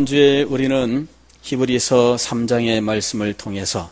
지난주에 우리는 히브리서 3장의 말씀을 통해서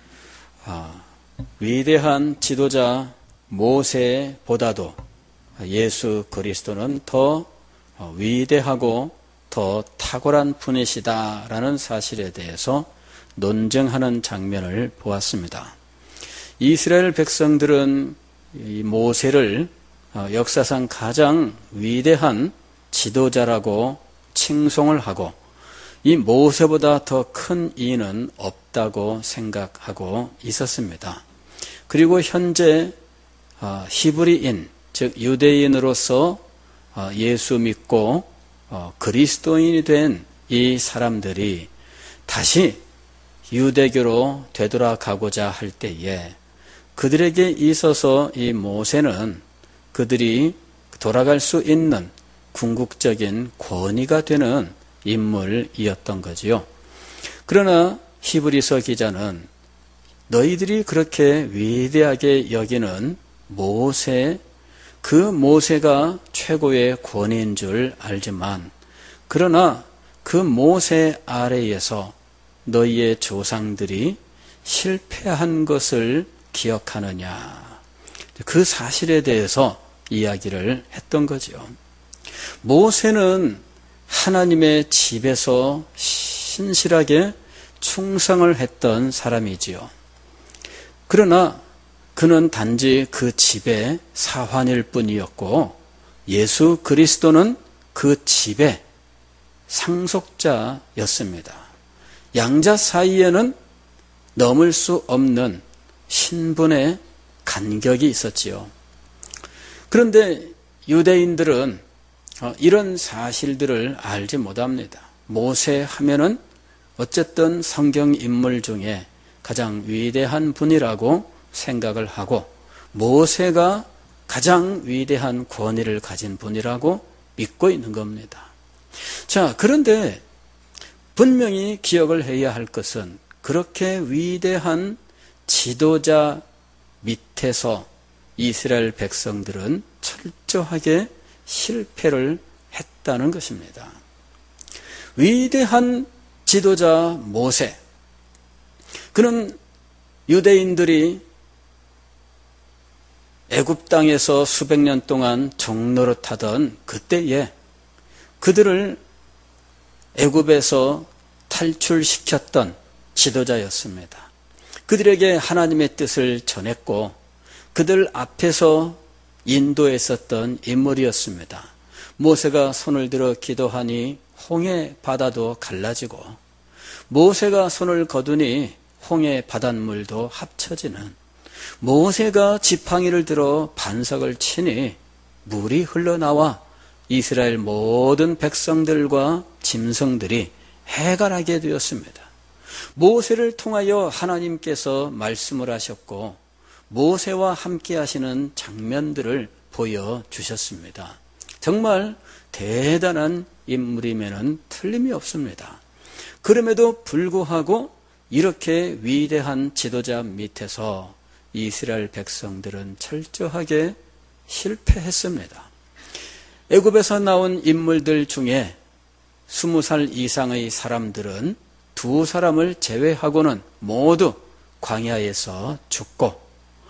위대한 지도자 모세보다도 예수 그리스도는 더 위대하고 더 탁월한 분이시다라는 사실에 대해서 논증하는 장면을 보았습니다. 이스라엘 백성들은 이 모세를 역사상 가장 위대한 지도자라고 칭송을 하고 이 모세보다 더 큰 이는 없다고 생각하고 있었습니다. 그리고 현재 히브리인, 즉 유대인으로서 예수 믿고 그리스도인이 된 이 사람들이 다시 유대교로 되돌아가고자 할 때에 그들에게 있어서 이 모세는 그들이 돌아갈 수 있는 궁극적인 권위가 되는 인물이었던 거지요. 그러나 히브리서 기자는 너희들이 그렇게 위대하게 여기는 모세, 그 모세가 최고의 권위인 줄 알지만 그러나 그 모세 아래에서 너희의 조상들이 실패한 것을 기억하느냐. 그 사실에 대해서 이야기를 했던 거죠. 모세는 하나님의 집에서 신실하게 충성을 했던 사람이지요. 그러나 그는 단지 그 집의 사환일 뿐이었고 예수 그리스도는 그 집의 상속자였습니다. 양자 사이에는 넘을 수 없는 신분의 간격이 있었지요. 그런데 유대인들은 이런 사실들을 알지 못합니다. 모세 하면은 어쨌든 성경 인물 중에 가장 위대한 분이라고 생각을 하고 모세가 가장 위대한 권위를 가진 분이라고 믿고 있는 겁니다. 자, 그런데 분명히 기억을 해야 할 것은 그렇게 위대한 지도자 밑에서 이스라엘 백성들은 철저하게 실패를 했다는 것입니다. 위대한 지도자 모세, 그는 유대인들이 애굽 땅에서 수백 년 동안 종노릇하던 그때에 그들을 애굽에서 탈출시켰던 지도자였습니다. 그들에게 하나님의 뜻을 전했고 그들 앞에서 인도했었던 인물이었습니다. 모세가 손을 들어 기도하니 홍해 바다도 갈라지고 모세가 손을 거두니 홍해 바닷물도 합쳐지는, 모세가 지팡이를 들어 반석을 치니 물이 흘러나와 이스라엘 모든 백성들과 짐승들이 해갈하게 되었습니다. 모세를 통하여 하나님께서 말씀을 하셨고 모세와 함께 하시는 장면들을 보여주셨습니다. 정말 대단한 인물이면은 틀림이 없습니다. 그럼에도 불구하고 이렇게 위대한 지도자 밑에서 이스라엘 백성들은 철저하게 실패했습니다. 애굽에서 나온 인물들 중에 20살 이상의 사람들은 두 사람을 제외하고는 모두 광야에서 죽고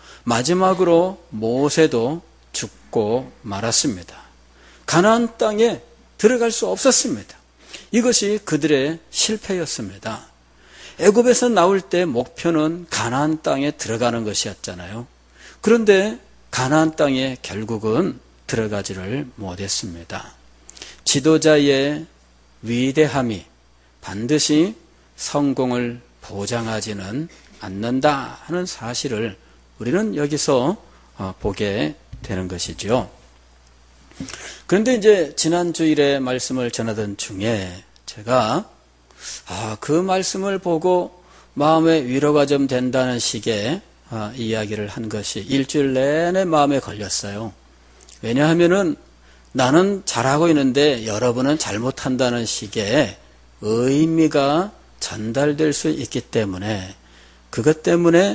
마지막으로 모세도 죽고 말았습니다. 가나안 땅에 들어갈 수 없었습니다. 이것이 그들의 실패였습니다. 애굽에서 나올 때 목표는 가나안 땅에 들어가는 것이었잖아요. 그런데 가나안 땅에 결국은 들어가지를 못했습니다. 지도자의 위대함이 반드시 성공을 보장하지는 않는다 하는 사실을 우리는 여기서 보게 되는 것이죠. 그런데 이제 지난 주일에 말씀을 전하던 중에 제가 그 말씀을 보고 마음에 위로가 좀 된다는 식의 이야기를 한 것이 일주일 내내 마음에 걸렸어요. 왜냐하면은 나는 잘하고 있는데 여러분은 잘못한다는 식의 의미가 전달될 수 있기 때문에 그것 때문에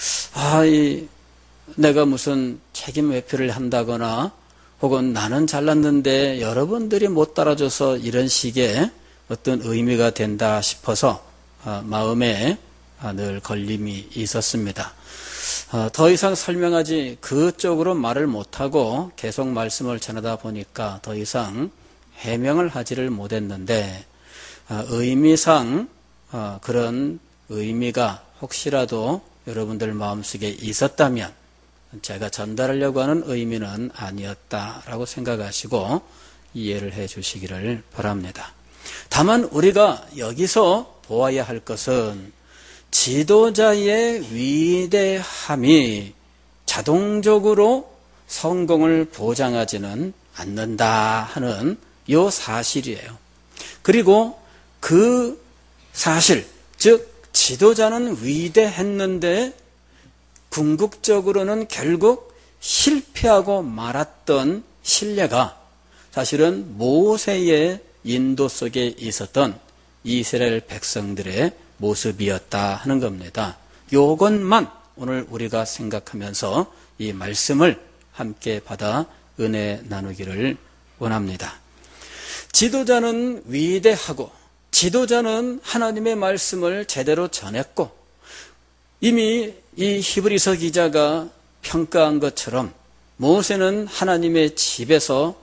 내가 무슨 책임 회피를 한다거나 혹은 나는 잘났는데 여러분들이 못 따라줘서 이런 식의 어떤 의미가 된다 싶어서 마음에 늘 걸림이 있었습니다. 더 이상 설명하지 그쪽으로 말을 못하고 계속 말씀을 전하다 보니까 더 이상 해명을 하지를 못했는데 의미상 그런 의미가 혹시라도 여러분들 마음속에 있었다면 제가 전달하려고 하는 의미는 아니었다라고 생각하시고 이해를 해 주시기를 바랍니다. 다만 우리가 여기서 보아야 할 것은 지도자의 위대함이 자동적으로 성공을 보장하지는 않는다 하는 이 사실이에요. 그리고 그 사실, 즉 지도자는 위대했는데 궁극적으로는 결국 실패하고 말았던 신뢰가 사실은 모세의 인도 속에 있었던 이스라엘 백성들의 모습이었다 하는 겁니다. 이것만 오늘 우리가 생각하면서 이 말씀을 함께 받아 은혜 나누기를 원합니다. 지도자는 위대하고 지도자는 하나님의 말씀을 제대로 전했고 이미 이 히브리서 기자가 평가한 것처럼 모세는 하나님의 집에서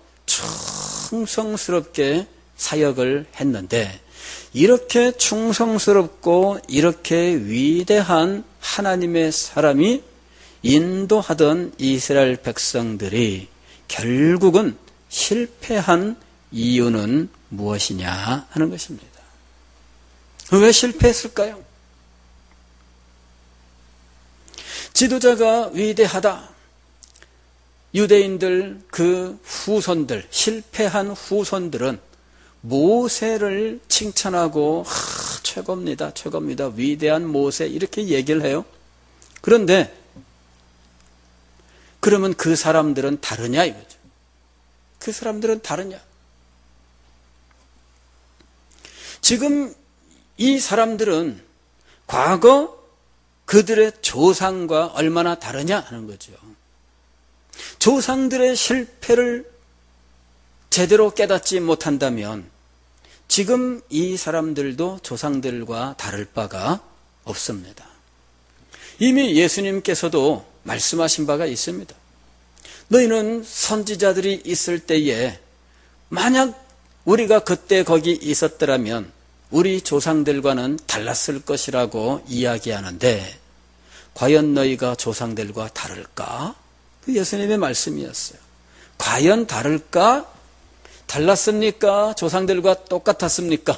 충성스럽게 사역을 했는데 이렇게 충성스럽고 이렇게 위대한 하나님의 사람이 인도하던 이스라엘 백성들이 결국은 실패한 이유는 무엇이냐 하는 것입니다. 왜 실패했을까요? 지도자가 위대하다. 유대인들 그 후손들, 실패한 후손들은 모세를 칭찬하고 최고입니다. 최고입니다. 위대한 모세 이렇게 얘기를 해요. 그런데 그러면 그 사람들은 다르냐 이거죠. 그 사람들은 다르냐. 지금 이 사람들은 과거 그들의 조상과 얼마나 다르냐 하는 거죠. 조상들의 실패를 제대로 깨닫지 못한다면 지금 이 사람들도 조상들과 다를 바가 없습니다. 이미 예수님께서도 말씀하신 바가 있습니다. 너희는 선지자들이 있을 때에 만약 우리가 그때 거기 있었더라면 우리 조상들과는 달랐을 것이라고 이야기하는데 과연 너희가 조상들과 다를까? 그 예수님의 말씀이었어요. 과연 다를까? 달랐습니까? 조상들과 똑같았습니까?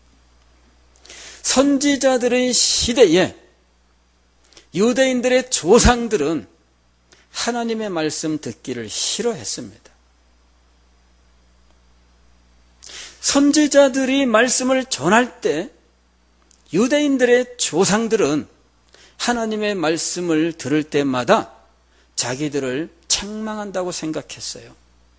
선지자들의 시대에 유대인들의 조상들은 하나님의 말씀 듣기를 싫어했습니다. 선지자들이 말씀을 전할 때 유대인들의 조상들은 하나님의 말씀을 들을 때마다 자기들을 책망한다고 생각했어요.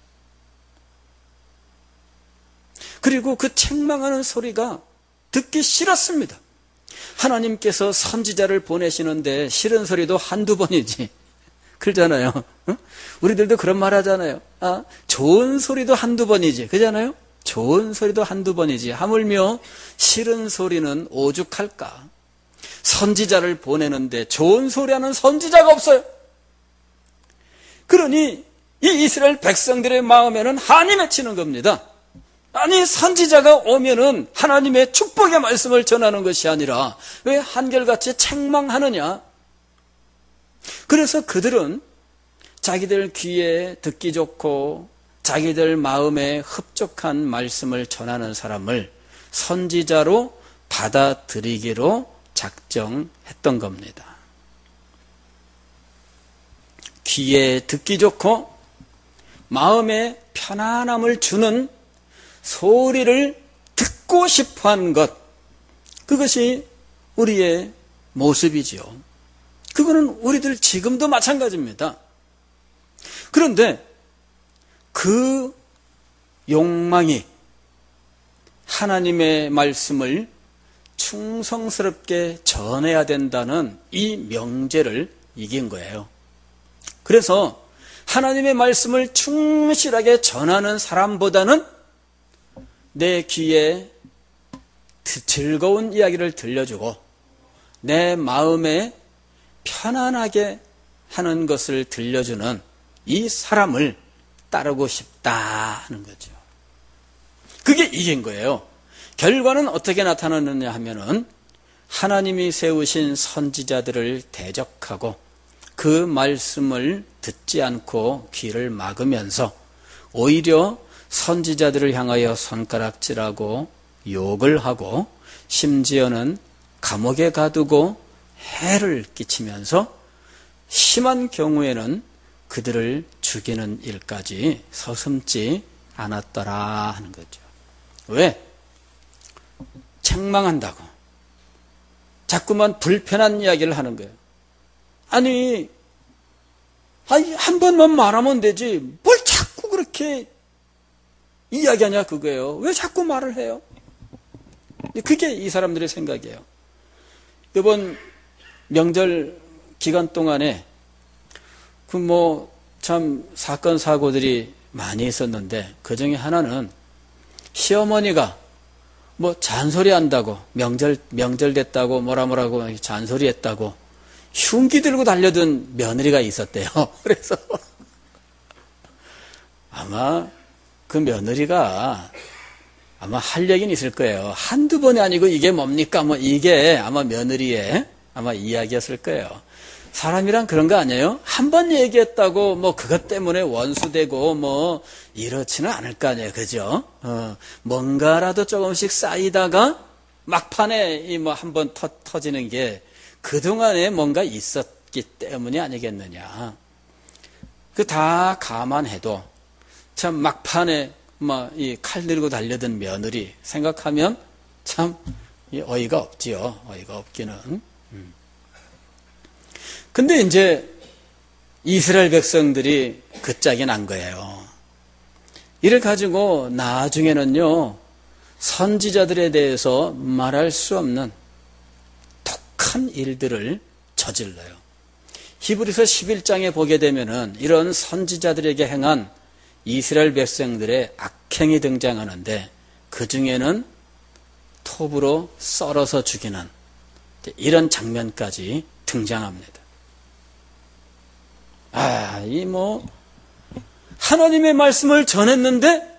그리고 그 책망하는 소리가 듣기 싫었습니다. 하나님께서 선지자를 보내시는데 싫은 소리도 한두 번이지. 그러잖아요. 우리들도 그런 말 하잖아요. 좋은 소리도 한두 번이지. 그러잖아요. 좋은 소리도 한두 번이지. 하물며 싫은 소리는 오죽할까. 선지자를 보내는데 좋은 소리하는 선지자가 없어요. 그러니 이 이스라엘 백성들의 마음에는 한이 맺히는 겁니다. 아니 선지자가 오면은 하나님의 축복의 말씀을 전하는 것이 아니라 왜 한결같이 책망하느냐. 그래서 그들은 자기들 귀에 듣기 좋고 자기들 마음에 흡족한 말씀을 전하는 사람을 선지자로 받아들이기로 작정했던 겁니다. 귀에 듣기 좋고 마음에 편안함을 주는 소리를 듣고 싶어하는 것, 그것이 우리의 모습이지요. 그거는 우리들 지금도 마찬가지입니다. 그런데 그 욕망이 하나님의 말씀을 충성스럽게 전해야 된다는 이 명제를 이긴 거예요. 그래서 하나님의 말씀을 충실하게 전하는 사람보다는 내 귀에 즐거운 이야기를 들려주고 내 마음에 편안하게 하는 것을 들려주는 이 사람을 따르고 싶다 하는 거죠. 그게 이긴 거예요. 결과는 어떻게 나타나느냐 하면은 하나님이 세우신 선지자들을 대적하고 그 말씀을 듣지 않고 귀를 막으면서 오히려 선지자들을 향하여 손가락질하고 욕을 하고 심지어는 감옥에 가두고 해를 끼치면서 심한 경우에는 그들을 죽이는 일까지 서슴지 않았더라 하는 거죠. 왜? 책망한다고 자꾸만 불편한 이야기를 하는 거예요. 아니 한 번만 말하면 되지 뭘 자꾸 그렇게 이야기하냐 그거예요. 왜 자꾸 말을 해요? 그게 이 사람들의 생각이에요. 이번 명절 기간 동안에 참 사건 사고들이 많이 있었는데 그 중에 하나는 시어머니가 잔소리한다고 명절 됐다고 뭐라고 잔소리했다고 흉기 들고 달려든 며느리가 있었대요. 그래서 아마 그 며느리가 아마 할 얘기는 있을 거예요. 한두 번이 아니고 이게 뭡니까? 이게 아마 며느리의 아마 이야기였을 거예요. 사람이란 그런 거 아니에요? 한 번 얘기했다고 그것 때문에 원수되고 이렇지는 않을 거 아니에요. 그죠? 뭔가라도 조금씩 쌓이다가 막판에 한 번 터지는 게 그동안에 뭔가 있었기 때문이 아니겠느냐. 그 다 감안해도 참 막판에 이 칼 들고 달려든 며느리 생각하면 참 어이가 없지요. 어이가 없기는. 근데 이제 이스라엘 백성들이 그 짝이 난 거예요. 이를 가지고 나중에는요, 선지자들에 대해서 말할 수 없는 독한 일들을 저질러요. 히브리서 11장에 보게 되면은 이런 선지자들에게 행한 이스라엘 백성들의 악행이 등장하는데 그 중에는 톱으로 썰어서 죽이는 이런 장면까지 등장합니다. 하나님의 말씀을 전했는데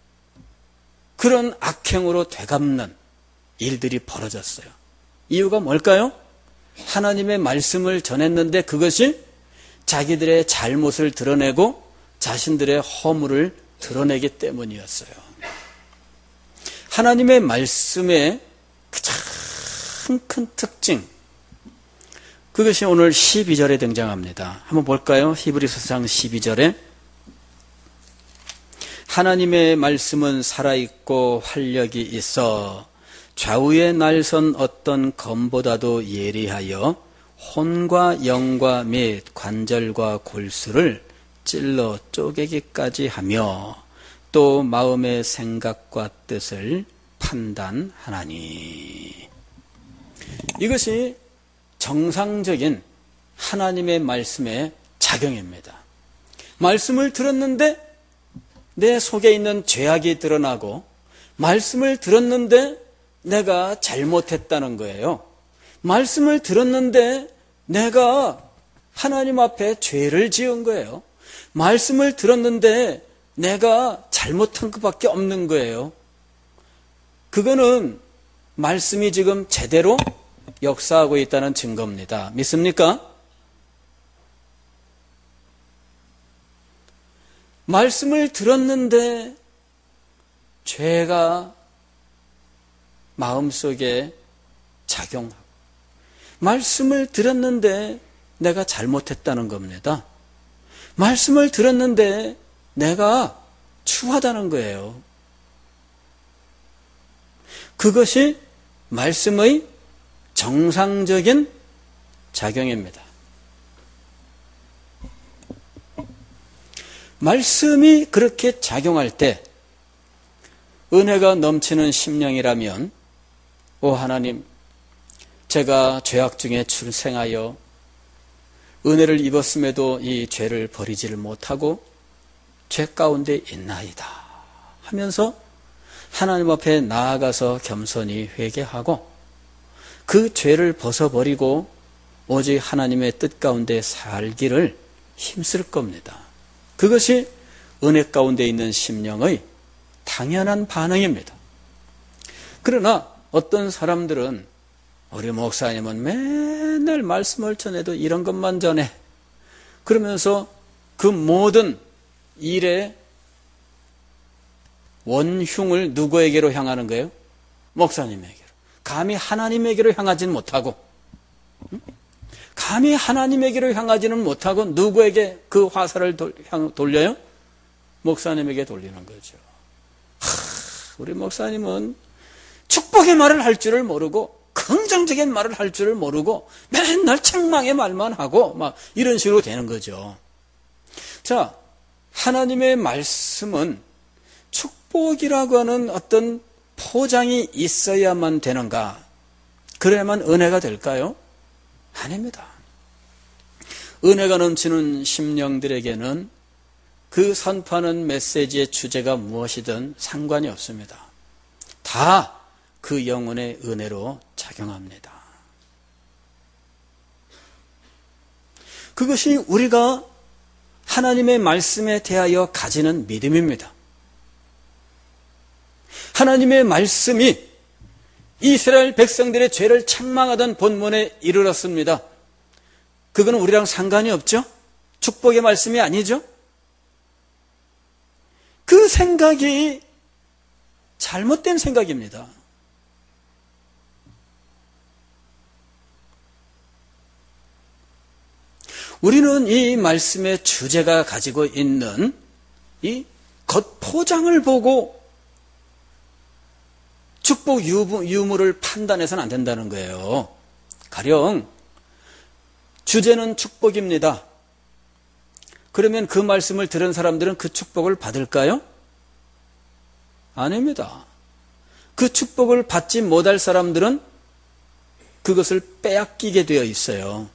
그런 악행으로 되갚는 일들이 벌어졌어요. 이유가 뭘까요? 하나님의 말씀을 전했는데 그것이 자기들의 잘못을 드러내고 자신들의 허물을 드러내기 때문이었어요. 하나님의 말씀의 가장 큰 특징, 그것이 오늘 12절에 등장합니다. 한번 볼까요? 히브리서상 12절에 하나님의 말씀은 살아있고 활력이 있어 좌우에 날선 어떤 검보다도 예리하여 혼과 영과 및 관절과 골수를 찔러 쪼개기까지 하며 또 마음의 생각과 뜻을 판단하나니. 이것이 정상적인 하나님의 말씀의 작용입니다. 말씀을 들었는데 내 속에 있는 죄악이 드러나고 말씀을 들었는데 내가 잘못했다는 거예요. 말씀을 들었는데 내가 하나님 앞에 죄를 지은 거예요. 말씀을 들었는데 내가 잘못한 것밖에 없는 거예요. 그거는 말씀이 지금 제대로 역사하고 있다는 증거입니다. 믿습니까? 말씀을 들었는데 죄가 마음속에 작용하고 말씀을 들었는데 내가 잘못했다는 겁니다. 말씀을 들었는데 내가 추하다는 거예요. 그것이 말씀의 정상적인 작용입니다. 말씀이 그렇게 작용할 때 은혜가 넘치는 심령이라면 오 하나님, 제가 죄악 중에 출생하여 은혜를 입었음에도 이 죄를 버리지를 못하고 죄 가운데 있나이다 하면서 하나님 앞에 나아가서 겸손히 회개하고 그 죄를 벗어버리고 오직 하나님의 뜻 가운데 살기를 힘쓸 겁니다. 그것이 은혜 가운데 있는 심령의 당연한 반응입니다. 그러나 어떤 사람들은 우리 목사님은 맨날 말씀을 전해도 이런 것만 전해. 그러면서 그 모든 일의 원흉을 누구에게로 향하는 거예요? 목사님에게로. 감히 하나님에게로 향하지는 못하고, 감히 하나님에게로 향하지는 못하고 누구에게 그 화살을 돌려요? 목사님에게 돌리는 거죠. 우리 목사님은 축복의 말을 할 줄을 모르고 긍정적인 말을 할 줄을 모르고 맨날 책망의 말만 하고 막 이런 식으로 되는 거죠. 자, 하나님의 말씀은 축복이라고 하는 어떤 포장이 있어야만 되는가? 그래야만 은혜가 될까요? 아닙니다. 은혜가 넘치는 심령들에게는 그 선포하는 메시지의 주제가 무엇이든 상관이 없습니다. 다 그 영혼의 은혜로 작용합니다. 그것이 우리가 하나님의 말씀에 대하여 가지는 믿음입니다. 하나님의 말씀이 이스라엘 백성들의 죄를 책망하던 본문에 이르렀습니다. 그거는 우리랑 상관이 없죠? 축복의 말씀이 아니죠? 그 생각이 잘못된 생각입니다. 우리는 이 말씀의 주제가 가지고 있는 이 겉포장을 보고 축복 유무를 판단해서는 안 된다는 거예요. 가령 주제는 축복입니다. 그러면 그 말씀을 들은 사람들은 그 축복을 받을까요? 아닙니다. 그 축복을 받지 못할 사람들은 그것을 빼앗기게 되어 있어요.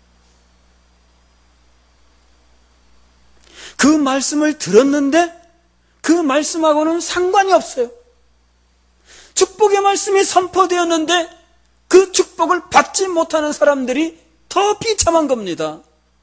그 말씀을 들었는데 그 말씀하고는 상관이 없어요. 축복의 말씀이 선포되었는데 그 축복을 받지 못하는 사람들이 더 비참한 겁니다.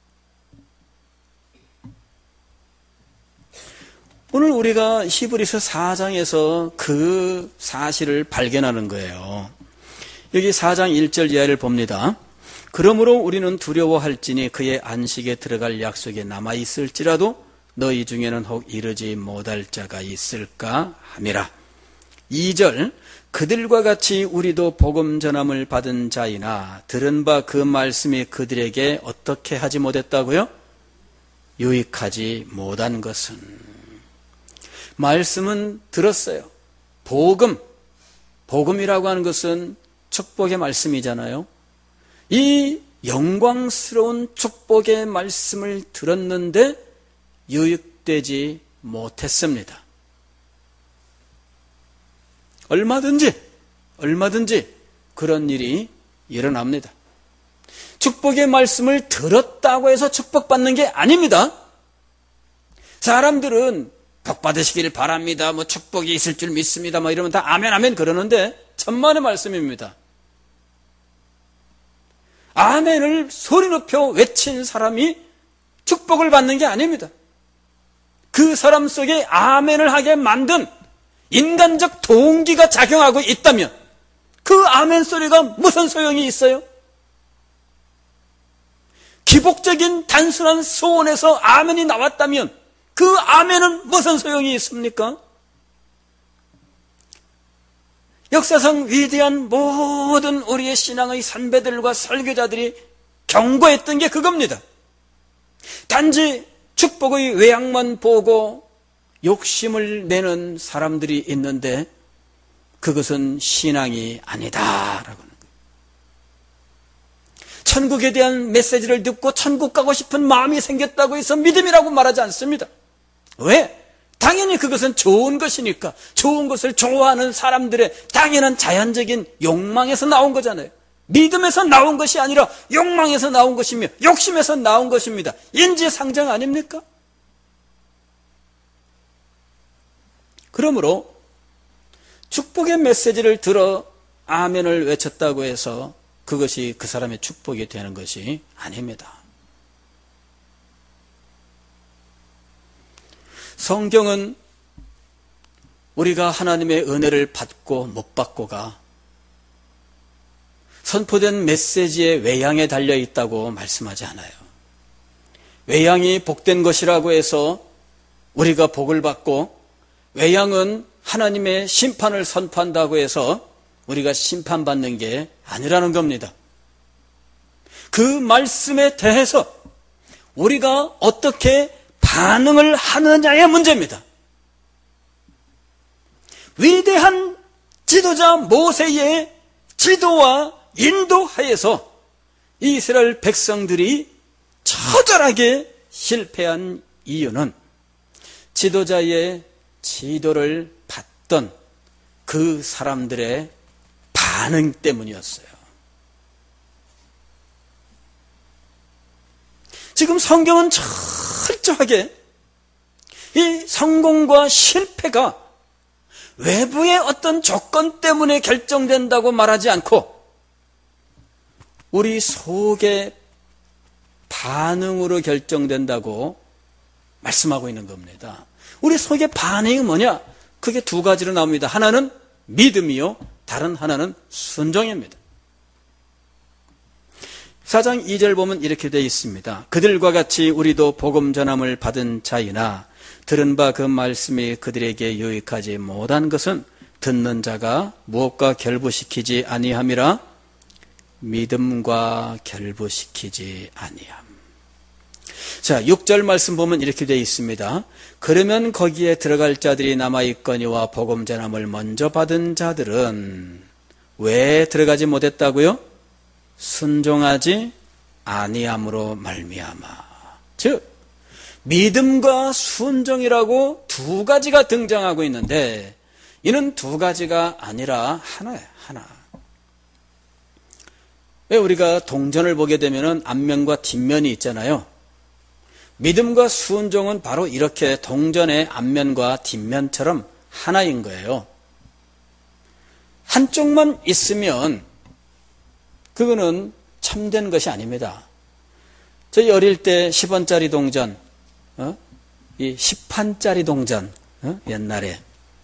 오늘 우리가 히브리서 4장에서 그 사실을 발견하는 거예요. 여기 4장 1절 이하를 봅니다. 그러므로 우리는 두려워할지니 그의 안식에 들어갈 약속에 남아있을지라도 너희 중에는 혹 이르지 못할 자가 있을까 함이라. 2절 그들과 같이 우리도 복음 전함을 받은 자이나 들은 바 그 말씀이 그들에게 어떻게 하지 못했다고요? 유익하지 못한 것은. 말씀은 들었어요. 복음이라고 하는 것은 축복의 말씀이잖아요. 이 영광스러운 축복의 말씀을 들었는데 유익되지 못했습니다. 얼마든지 그런 일이 일어납니다. 축복의 말씀을 들었다고 해서 축복받는 게 아닙니다. 사람들은 복 받으시길 바랍니다. 뭐 축복이 있을 줄 믿습니다. 뭐 이러면 다 아멘 아멘 그러는데 천만의 말씀입니다. 아멘을 소리 높여 외친 사람이 축복을 받는 게 아닙니다. 그 사람 속에 아멘을 하게 만든 인간적 동기가 작용하고 있다면 그 아멘 소리가 무슨 소용이 있어요? 기복적인 단순한 소원에서 아멘이 나왔다면 그 아멘은 무슨 소용이 있습니까? 역사상 위대한 모든 우리의 신앙의 선배들과 설교자들이 경고했던 게 그겁니다. 단지 축복의 외양만 보고 욕심을 내는 사람들이 있는데 그것은 신앙이 아니다라고 하는 거예요. 천국에 대한 메시지를 듣고 천국 가고 싶은 마음이 생겼다고 해서 믿음이라고 말하지 않습니다. 왜? 당연히 그것은 좋은 것이니까 좋은 것을 좋아하는 사람들의 당연한 자연적인 욕망에서 나온 거잖아요. 믿음에서 나온 것이 아니라 욕망에서 나온 것이며 욕심에서 나온 것입니다. 인지상정 아닙니까? 그러므로 축복의 메시지를 들어 아멘을 외쳤다고 해서 그것이 그 사람의 축복이 되는 것이 아닙니다. 성경은 우리가 하나님의 은혜를 받고 못 받고가 선포된 메시지의 외양에 달려 있다고 말씀하지 않아요. 외양이 복된 것이라고 해서 우리가 복을 받고, 외양은 하나님의 심판을 선포한다고 해서 우리가 심판받는 게 아니라는 겁니다. 그 말씀에 대해서 우리가 어떻게 반응을 하느냐의 문제입니다. 위대한 지도자 모세의 지도와 인도하에서 이스라엘 백성들이 처절하게 실패한 이유는 지도자의 지도를 받던 그 사람들의 반응 때문이었어요. 지금 성경은 철저하게 이 성공과 실패가 외부의 어떤 조건 때문에 결정된다고 말하지 않고 우리 속의 반응으로 결정된다고 말씀하고 있는 겁니다. 우리 속의 반응이 뭐냐? 그게 두 가지로 나옵니다. 하나는 믿음이요, 다른 하나는 순종입니다. 4장 2절 보면 이렇게 되어 있습니다. 그들과 같이 우리도 복음 전함을 받은 자이나 들은 바 그 말씀이 그들에게 유익하지 못한 것은 듣는 자가 무엇과 결부시키지 아니함이라. 믿음과 결부시키지 아니함. 자, 6절 말씀 보면 이렇게 되어 있습니다. 그러면 거기에 들어갈 자들이 남아있거니와 복음 전함을 먼저 받은 자들은 왜 들어가지 못했다고요? 순종하지 아니함으로 말미암아. 즉 믿음과 순종이라고 두 가지가 등장하고 있는데 이는 두 가지가 아니라 하나예요. 하나. 왜 우리가 동전을 보게 되면 앞면과 뒷면이 있잖아요. 믿음과 순종은 바로 이렇게 동전의 앞면과 뒷면처럼 하나인 거예요. 한쪽만 있으면 그거는 참된 것이 아닙니다. 저희 어릴 때 10원짜리 동전, 이 10판짜리 동전, 옛날에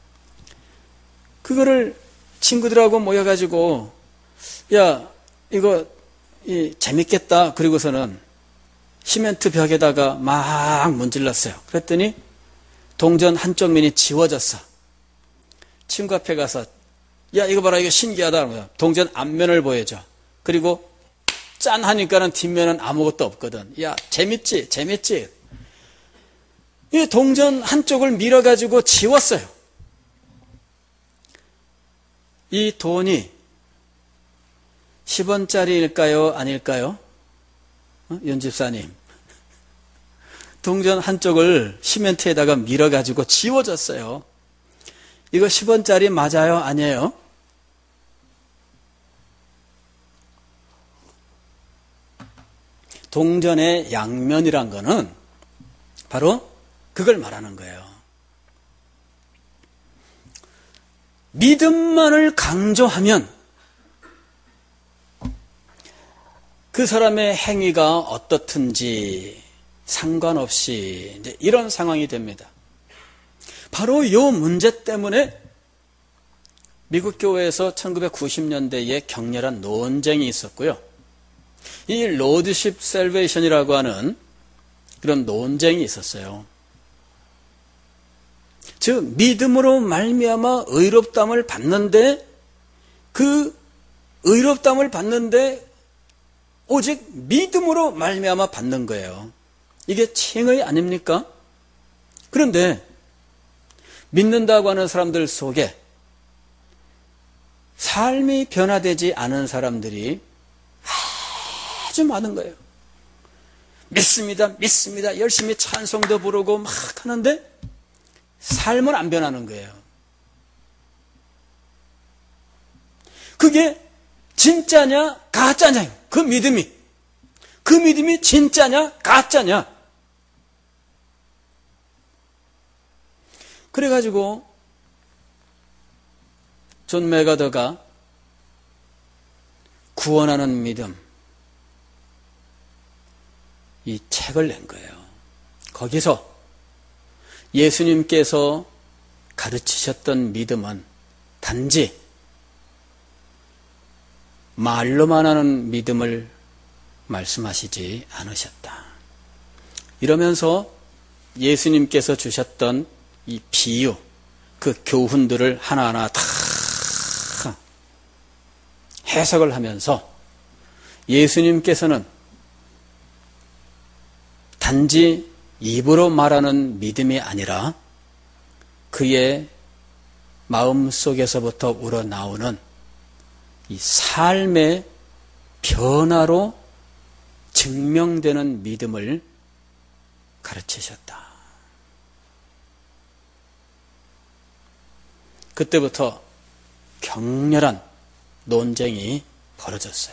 그거를 친구들하고 모여가지고 야 이거 재밌겠다. 그리고서는 시멘트 벽에다가 막 문질렀어요. 그랬더니 동전 한쪽 면이 지워졌어. 친구 앞에 가서 야 이거 봐라 이거 신기하다. 동전 앞면을 보여줘. 그리고 짠 하니까는 뒷면은 아무것도 없거든. 야 재밌지? 재밌지? 이 동전 한쪽을 밀어가지고 지웠어요. 이 돈이 10원짜리일까요? 아닐까요? 연집사님. 동전 한쪽을 시멘트에다가 밀어가지고 지워졌어요. 이거 10원짜리 맞아요? 아니에요? 동전의 양면이란 거는 바로 그걸 말하는 거예요. 믿음만을 강조하면 그 사람의 행위가 어떻든지 상관없이 이제 이런 상황이 됩니다. 바로 이 문제 때문에 미국 교회에서 1990년대에 격렬한 논쟁이 있었고요. 이 로드십 셀베이션이라고 하는 그런 논쟁이 있었어요. 즉 믿음으로 말미암아 의롭다함을 받는데 그 의롭다함을 받는데 오직 믿음으로 말미암아 받는 거예요. 이게 칭의 아닙니까? 그런데 믿는다고 하는 사람들 속에 삶이 변화되지 않은 사람들이 아주 많은 거예요. 믿습니다, 믿습니다. 열심히 찬송도 부르고 막 하는데 삶은 안 변하는 거예요. 그게 진짜냐 가짜냐, 그 믿음이 진짜냐 가짜냐. 그래가지고 존 맥아더가 구원하는 믿음, 이 책을 낸 거예요. 거기서 예수님께서 가르치셨던 믿음은 단지 말로만 하는 믿음을 말씀하시지 않으셨다. 이러면서 예수님께서 주셨던 이 비유, 그 교훈들을 하나하나 다 해석을 하면서 예수님께서는 단지 입으로 말하는 믿음이 아니라 그의 마음속에서부터 우러나오는 이 삶의 변화로 증명되는 믿음을 가르치셨다. 그때부터 격렬한 논쟁이 벌어졌어요.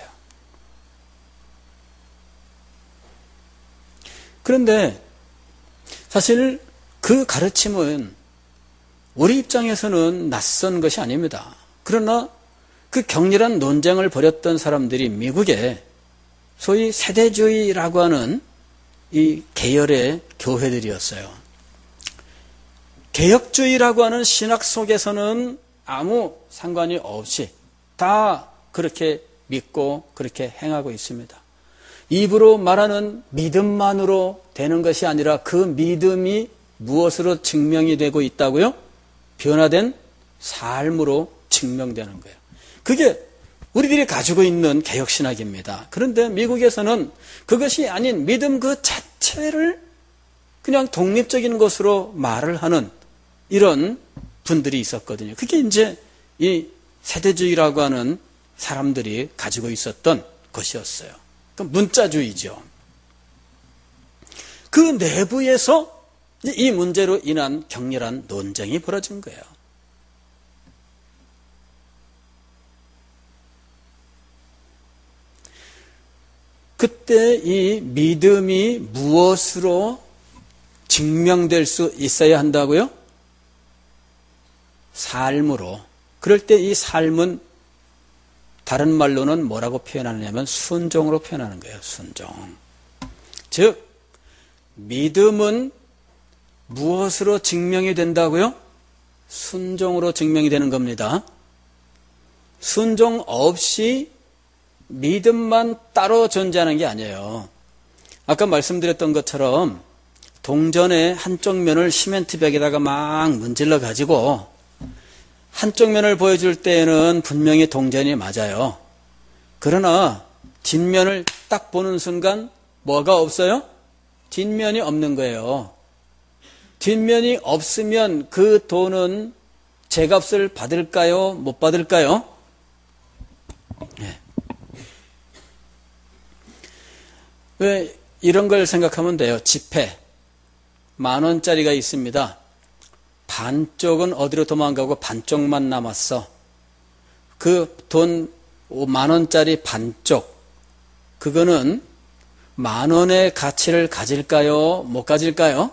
그런데 사실 그 가르침은 우리 입장에서는 낯선 것이 아닙니다. 그러나 그 격렬한 논쟁을 벌였던 사람들이 미국에 소위 세대주의라고 하는 이 계열의 교회들이었어요. 개혁주의라고 하는 신학 속에서는 아무 상관이 없이 다 그렇게 믿고 그렇게 행하고 있습니다. 입으로 말하는 믿음만으로 되는 것이 아니라 그 믿음이 무엇으로 증명이 되고 있다고요? 변화된 삶으로 증명되는 거예요. 그게 우리들이 가지고 있는 개혁신학입니다. 그런데 미국에서는 그것이 아닌 믿음 그 자체를 그냥 독립적인 것으로 말을 하는 이런 분들이 있었거든요. 그게 이제 이 세대주의라고 하는 사람들이 가지고 있었던 것이었어요. 문자주의죠. 그 내부에서 이 문제로 인한 격렬한 논쟁이 벌어진 거예요. 그때 이 믿음이 무엇으로 증명될 수 있어야 한다고요? 삶으로. 그럴 때 이 삶은 다른 말로는 뭐라고 표현하느냐면 순종으로 표현하는 거예요. 순종. 즉 믿음은 무엇으로 증명이 된다고요? 순종으로 증명이 되는 겁니다. 순종 없이 믿음만 따로 존재하는 게 아니에요. 아까 말씀드렸던 것처럼 동전의 한쪽 면을 시멘트 벽에다가 막 문질러 가지고 한쪽 면을 보여줄 때에는 분명히 동전이 맞아요. 그러나 뒷면을 딱 보는 순간 뭐가 없어요? 뒷면이 없는 거예요. 뒷면이 없으면 그 돈은 제값을 받을까요? 못 받을까요? 네. 왜 이런 걸 생각하면 돼요. 지폐 10,000원짜리가 있습니다. 반쪽은 어디로 도망가고 반쪽만 남았어. 그 돈 10,000원짜리 반쪽, 그거는 10,000원의 가치를 가질까요? 못 가질까요?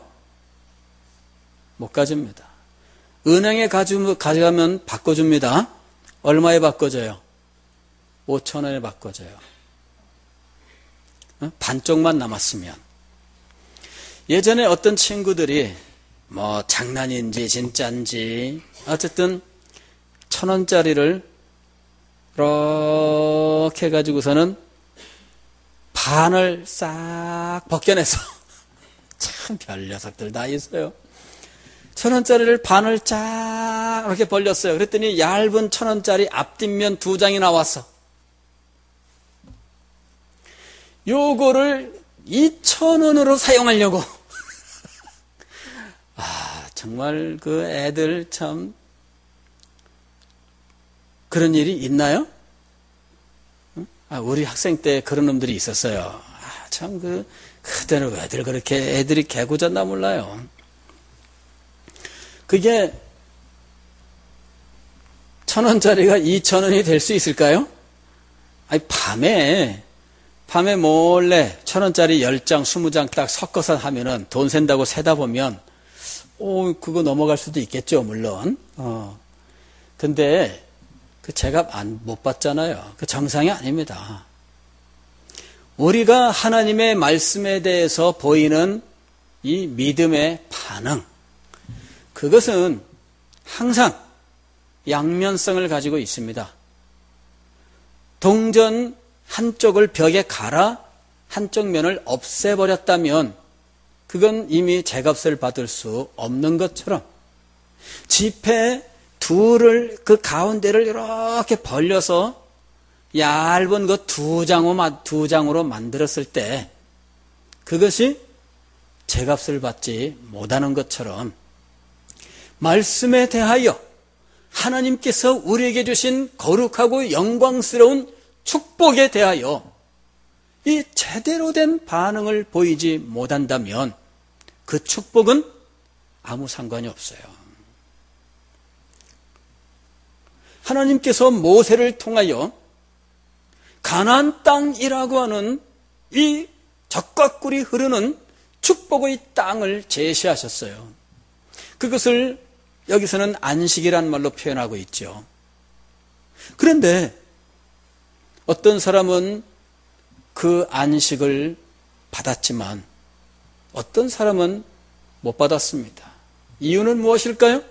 못 가집니다. 은행에 가져가면 바꿔줍니다. 얼마에 바꿔줘요? 5,000원에 바꿔줘요. 반쪽만 남았으면. 예전에 어떤 친구들이 뭐 장난인지 진짜인지 어쨌든 1,000원짜리를 이렇게 해가지고서는 반을 싹 벗겨내서 참 별 녀석들 다 있어요. 1,000원짜리를 반을 쫙 이렇게 벌렸어요. 그랬더니 얇은 1,000원짜리 앞뒷면 2장이 나왔어. 요거를 2,000원으로 사용하려고. 정말 그 애들 참 그런 일이 있나요? 우리 학생 때 그런 놈들이 있었어요. 참 그대로 애들 그렇게 애들이 개구졌나 몰라요. 그게 1,000원짜리가 2,000원이 될 수 있을까요? 밤에 몰래 1,000원짜리 10장, 20장 딱 섞어서 하면은 돈 센다고 세다 보면 그거 넘어갈 수도 있겠죠, 물론. 근데 그 제값 못 받잖아요. 그 정상이 아닙니다. 우리가 하나님의 말씀에 대해서 보이는 이 믿음의 반응, 그것은 항상 양면성을 가지고 있습니다. 동전 한쪽을 벽에 갈아 한쪽 면을 없애버렸다면 그건 이미 제값을 받을 수 없는 것처럼 지폐 둘을 그 가운데를 이렇게 벌려서 얇은 그 두 장으로 만들었을 때 그것이 제값을 받지 못하는 것처럼 말씀에 대하여 하나님께서 우리에게 주신 거룩하고 영광스러운 축복에 대하여 이 제대로 된 반응을 보이지 못한다면 그 축복은 아무 상관이 없어요. 하나님께서 모세를 통하여 가나안 땅이라고 하는 이 젖과 꿀이 흐르는 축복의 땅을 제시하셨어요. 그것을 여기서는 안식이란 말로 표현하고 있죠. 그런데 어떤 사람은 그 안식을 받았지만 어떤 사람은 못 받았습니다. 이유는 무엇일까요?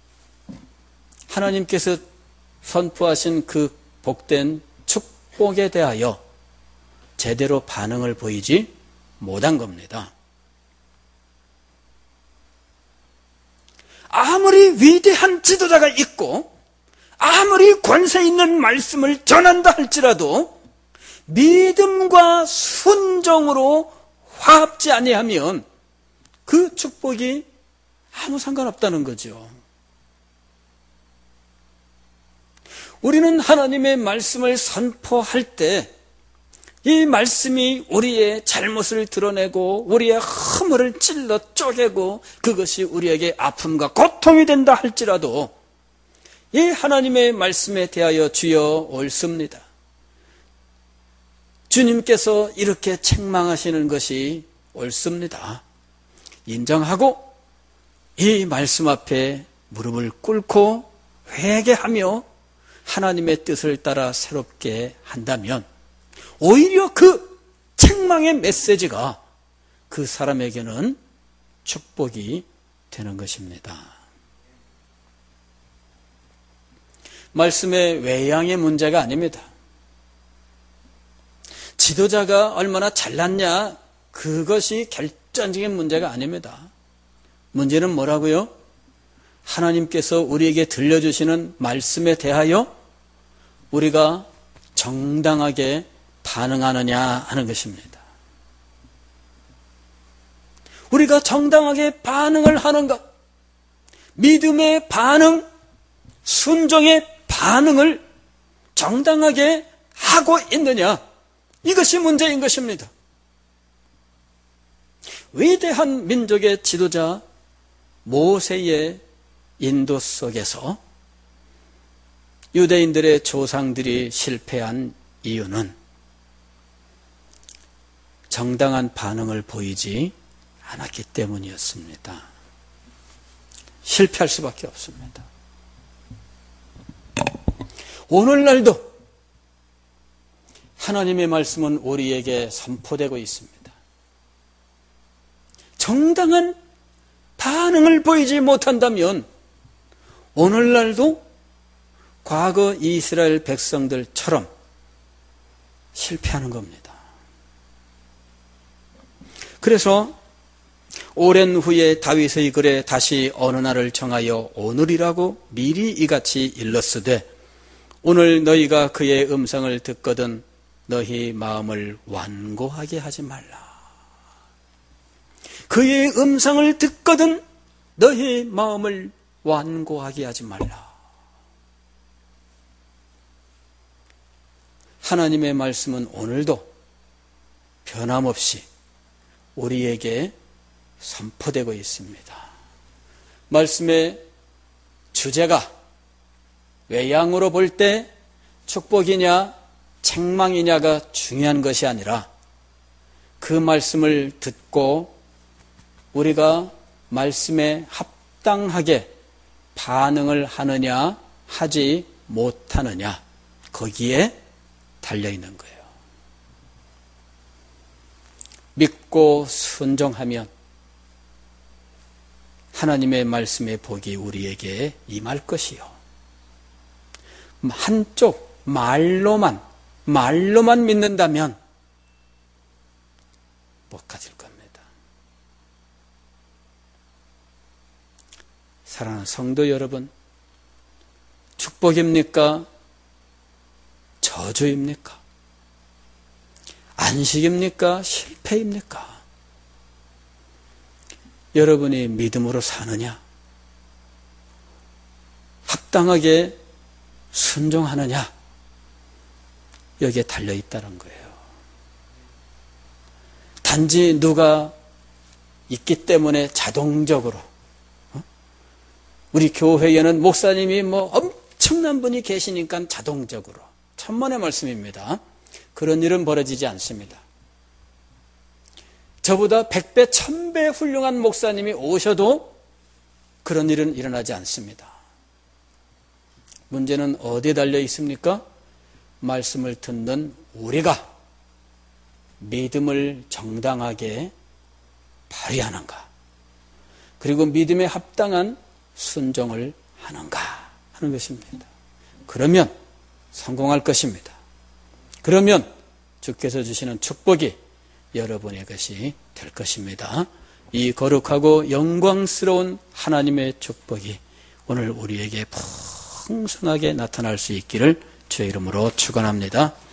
하나님께서 선포하신 그 복된 축복에 대하여 제대로 반응을 보이지 못한 겁니다. 아무리 위대한 지도자가 있고 아무리 권세 있는 말씀을 전한다 할지라도 믿음과 순종으로 화합지 아니하면 그 축복이 아무 상관없다는 거죠. 우리는 하나님의 말씀을 선포할 때 이 말씀이 우리의 잘못을 드러내고 우리의 허물을 찔러 쪼개고 그것이 우리에게 아픔과 고통이 된다 할지라도 이 하나님의 말씀에 대하여 주여 옳습니다. 주님께서 이렇게 책망하시는 것이 옳습니다. 인정하고 이 말씀 앞에 무릎을 꿇고 회개하며 하나님의 뜻을 따라 새롭게 한다면 오히려 그 책망의 메시지가 그 사람에게는 축복이 되는 것입니다. 말씀의 외양의 문제가 아닙니다. 지도자가 얼마나 잘났냐, 그것이 결정적인 문제가 아닙니다. 문제는 뭐라고요? 하나님께서 우리에게 들려주시는 말씀에 대하여 우리가 정당하게 반응하느냐 하는 것입니다. 우리가 정당하게 반응을 하는가? 믿음의 반응, 순종의 반응을 정당하게 하고 있느냐? 이것이 문제인 것입니다. 위대한 민족의 지도자 모세의 인도 속에서 유대인들의 조상들이 실패한 이유는 정당한 반응을 보이지 않았기 때문이었습니다. 실패할 수밖에 없습니다. 오늘날도 하나님의 말씀은 우리에게 선포되고 있습니다. 정당한 반응을 보이지 못한다면 오늘날도 과거 이스라엘 백성들처럼 실패하는 겁니다. 그래서 오랜 후에 다윗의 글에 다시 어느 날을 정하여 오늘이라고 미리 이같이 일렀으되 오늘 너희가 그의 음성을 듣거든 너희 마음을 완고하게 하지 말라. 그의 음성을 듣거든 너희 마음을 완고하게 하지 말라. 하나님의 말씀은 오늘도 변함없이 우리에게 선포되고 있습니다. 말씀의 주제가 외양으로 볼 때 축복이냐 책망이냐가 중요한 것이 아니라 그 말씀을 듣고 우리가 말씀에 합당하게 반응을 하느냐 하지 못하느냐, 거기에 달려있는 거예요. 믿고 순종하면 하나님의 말씀의 복이 우리에게 임할 것이요. 한쪽 말로만 믿는다면 못 가질 겁니다. 사랑하는 성도 여러분, 축복입니까? 저주입니까? 안식입니까? 실패입니까? 여러분이 믿음으로 사느냐? 합당하게 순종하느냐? 여기에 달려있다는 거예요. 단지 누가 있기 때문에 자동적으로, 우리 교회에는 목사님이 엄청난 분이 계시니까 자동적으로, 천만의 말씀입니다. 그런 일은 벌어지지 않습니다. 저보다 100배, 1000배 훌륭한 목사님이 오셔도 그런 일은 일어나지 않습니다. 문제는 어디에 달려 있습니까? 말씀을 듣는 우리가 믿음을 정당하게 발휘하는가, 그리고 믿음에 합당한 순종을 하는가 하는 것입니다. 그러면 성공할 것입니다. 그러면 주께서 주시는 축복이 여러분의 것이 될 것입니다. 이 거룩하고 영광스러운 하나님의 축복이 오늘 우리에게 풍성하게 나타날 수 있기를 주의 이름으로 축원합니다.